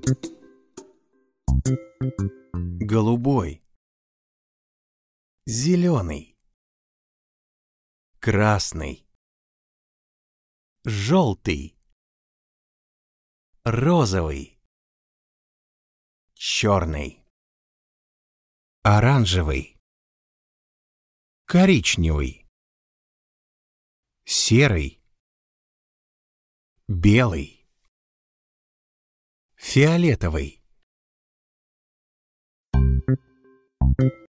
Голубой, зеленый, красный, желтый, розовый, черный, оранжевый, коричневый, серый, белый, фиолетовый.